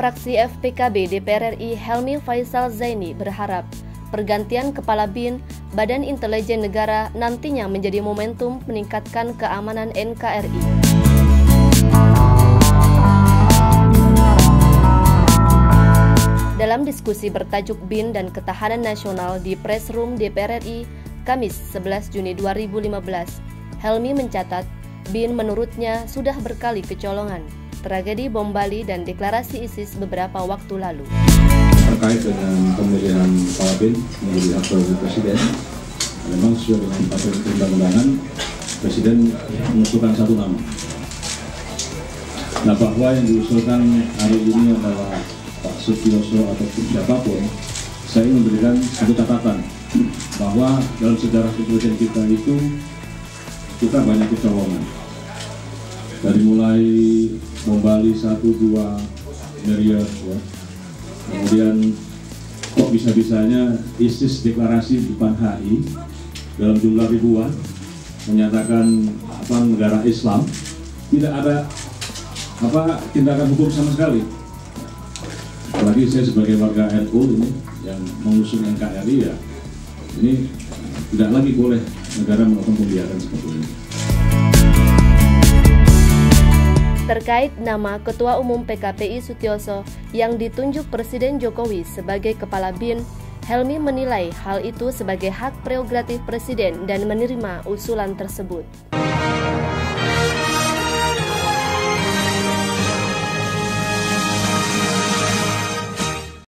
fraksi FPKB DPR RI Helmi Faisal Zaini berharap pergantian Kepala BIN Badan Intelijen Negara nantinya menjadi momentum meningkatkan keamanan NKRI. Dalam diskusi bertajuk BIN dan Ketahanan Nasional di Press Room DPR RI, Kamis 11 Juni 2015, Helmi mencatat BIN menurutnya sudah berkali kecolongan, tragedi bom Bali dan deklarasi ISIS beberapa waktu lalu. Terkait dengan pemilihan Kepala BIN menjadi hak prerogatif Presiden, memang sesuai dengan peraturan perundang-undangan, Presiden mengusulkan satu nama. Nah, bahwa yang diusulkan hari ini adalah Pak Sutioso ataupun siapapun, saya ingin memberikan satu catatan bahwa dalam sejarah kepolisian kita itu kita banyak kecolongan. Dari mulai bom Bali 1, 2, Meriah, ya. Kemudian kok bisa-bisanya ISIS deklarasi di depan HI dalam jumlah ribuan menyatakan negara Islam, tidak ada tindakan hukum sama sekali. Apalagi saya sebagai warga NU ini yang mengusung NKRI, ya ini tidak lagi boleh negara melakukan pembiaran seperti ini. Terkait nama Ketua Umum PKPI Sutioso yang ditunjuk Presiden Jokowi sebagai Kepala BIN, Helmi menilai hal itu sebagai hak prerogatif Presiden dan menerima usulan tersebut.